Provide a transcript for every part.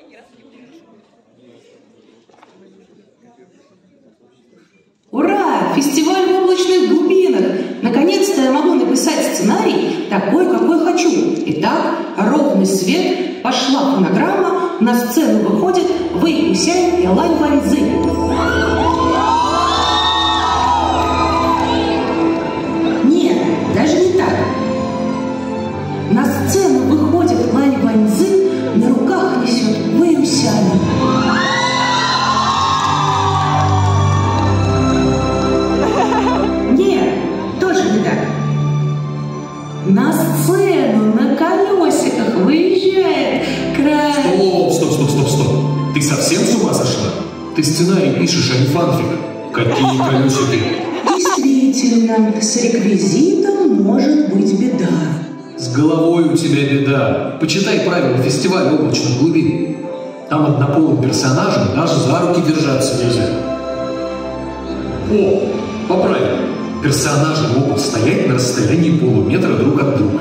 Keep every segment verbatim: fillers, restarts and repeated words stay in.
Ура! Фестиваль в облачных глубинах! Наконец-то я могу написать сценарий такой, какой хочу. Итак, ровный свет, пошла фонограмма, на сцену выходит Вэй Усянь и Лань Ваньцзы. Нет, даже не так. На сцену выходит Лань Ваньцзы, на руках несет Вэй Усяня. На сцену на колесиках выезжает край... Стоп, стоп, стоп, стоп, стоп. Ты совсем с ума сошла? Ты сценарий пишешь, а не фанфик. Какие колесики? Действительно, с реквизитом может быть беда. С головой у тебя беда. Почитай правила фестиваля облачных глубин. Там однополым персонажам даже за руки держаться нельзя. О, по правилам. Персонажи могут стоять на расстоянии полуметра друг от друга.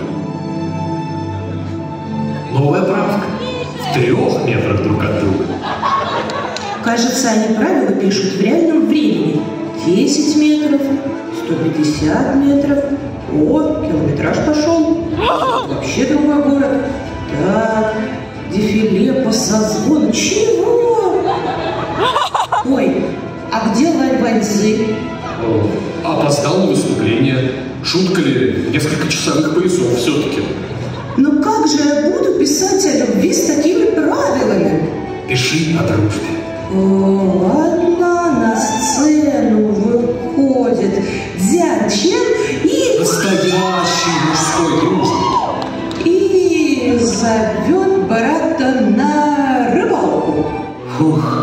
Новая правка. В трех метрах друг от друга. Кажется, они правила пишут в реальном времени. десять метров, сто пятьдесят метров. О, километраж пошел. Вообще другой город. Так, дефиле по созвону. Чего? Ой, а где Лань Ваньцзы? Опоздал на выступление. Шутка ли? Несколько часовых поясов все-таки. Ну как же я буду писать о любви с такими правилами? Пиши о дружбе. О, ладно, на сцену выходит Дзян Чен и... Настоящий мужской дружбы. И зовет брата на рыбалку. Фух.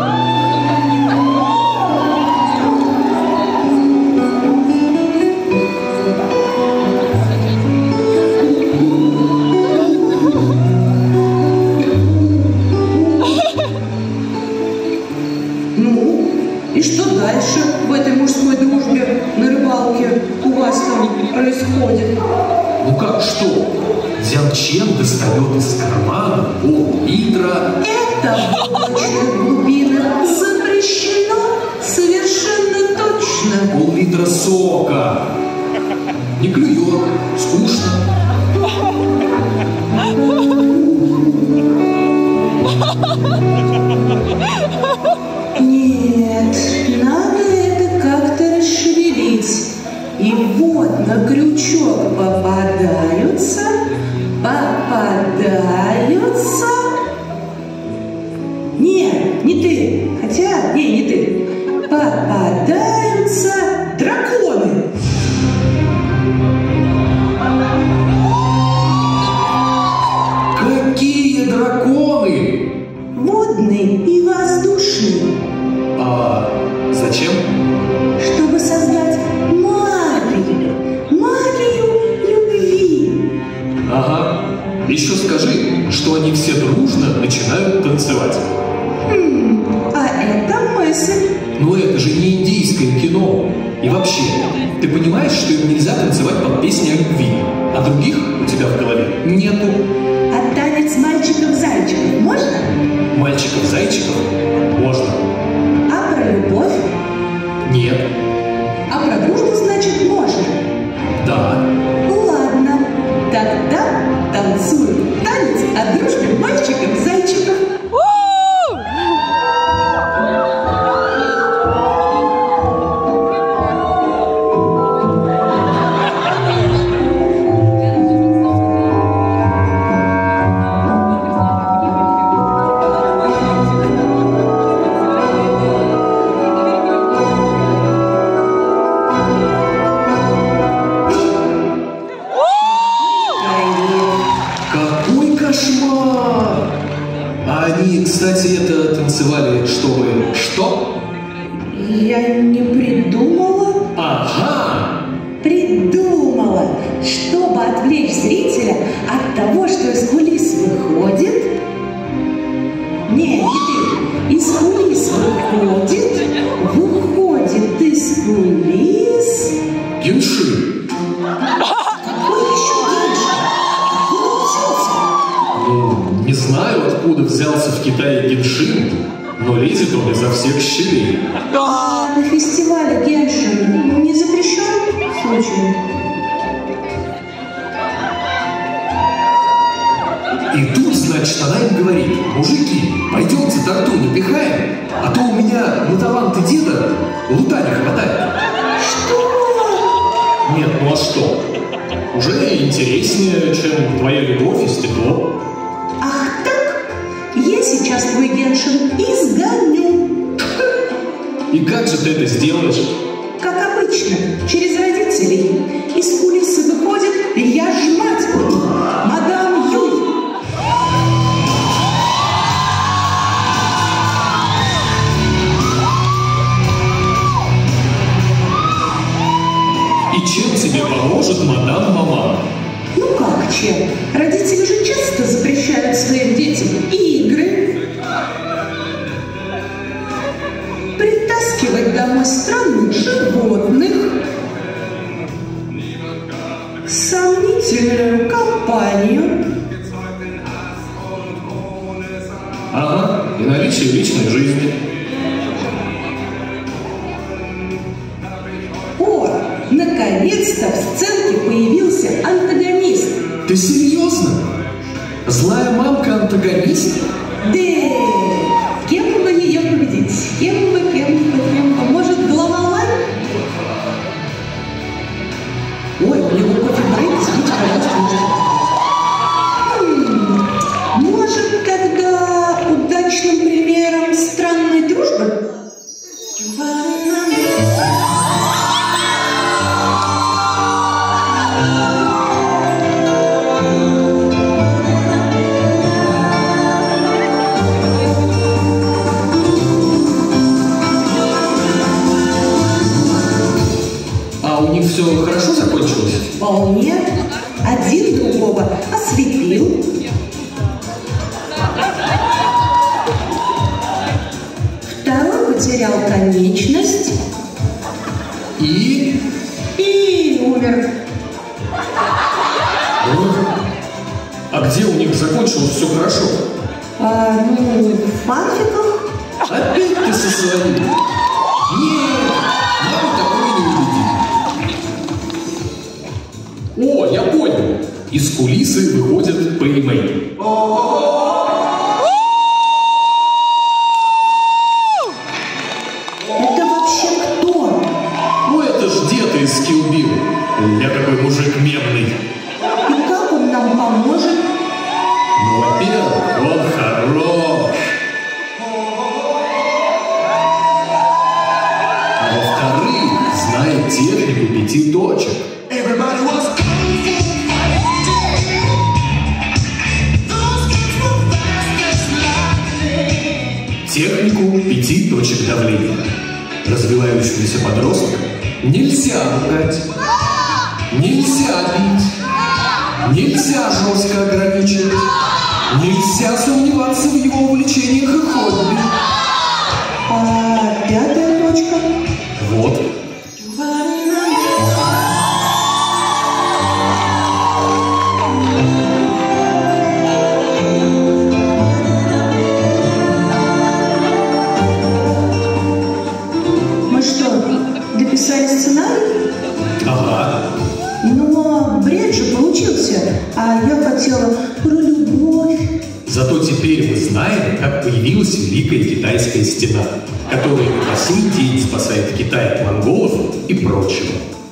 Дальше в этой мужской дружбе на рыбалке у вас там происходит? Ну как что? Дзян Чен достает из кармана пол-литра. Это в облачных глубинах запрещено совершенно точно. Пол-литра сока. Не клюет, скучно. Нет, надо это как-то расшевелить. И вот на крючок попадаются, попадаются. Нет, не ты. Хотя, не, не ты. Попадаются драконы. Какие драконы? Водный и воздушный. А зачем? Чтобы создать магию, магию любви. Ага. Еще скажи, что они все дружно начинают танцевать. Хм, а это мысль. Но это же не индийское кино. И вообще, ты понимаешь, что им нельзя танцевать под песни о любви, а других у тебя в голове нету. А танец мальчиков-зайчиков можно? Мальчиков-зайчиков можно. А про любовь? Нет. А про дружбу, значит, можно? Да. Ладно, тогда танцуем танец о дружбе мальчиков-зайчиков. Кстати, это танцевали, чтобы что? Я не придумала. Ага! Придумала, чтобы отвлечь зрителя от того, что из кулис выходит. Не, не ты. Из кулис выходит, выходит из кулис. Генши. Какой еще Генши? Откуда взялся? Ну, не знаю, откуда взялся. называется в Китае Геншин, но лезет он изо всех щелей. А на фестивале Геншин не запрещен случай? И тут, значит, она им говорит: мужики, пойдемте торту напихаем, а то у меня на таланты деда лута не хватает. Что? Нет, ну а что? Уже интереснее, чем твоя любовь и стекло. Ах так? Я сейчас твой Геншин изгоню. И как же ты это сделаешь? Как обычно, через родителей. Из кулисы выходит я ж мать, мадам Юй. И чем тебе поможет мадам Мама? Ну как чем? Родители же часто запрещают своим детям игры, притаскивать домой странных животных, сомнительную компанию. Ага, и наличие личной жизни. О, наконец-то в сценке появился антагонист. Ты серьезно? Злая мамка-антагонист? Да, кем бы ее победить? Кем бы, кем бы, кем бы? Может, Главолай? Ой, у него кофе-брейк, извините, пожалуйста. Хм, может, тогда удачным примером странной дружбы? Все хорошо закончилось? Вполне. Один другого осветил. Второй потерял конечность. И? И умер. А где у них закончилось все хорошо? А, ну, в фанфиках. Опять ты со своим? Нет, нам такое не убедит. О, я понял. Из кулисы выходит Пэймэй. Это вообще кто? Ну это ж дед из Kill Bill. Я такой мужик мемный. И как он нам поможет? Ну, во-первых, он хорош. А во-вторых, знает технику пяти точек. Технику пяти точек давления. Развивающегося подростка нельзя ругать, нельзя бить, нельзя жестко ограничивать, нельзя сомневаться в его увлечениях и хобби. А пятая точка? Вот. Дописали сценарий? Ага. Но бред же получился, а я хотела про любовь. Зато теперь мы знаем, как появилась Великая Китайская стена, которая по сей день спасает Китай от монголов и прочего.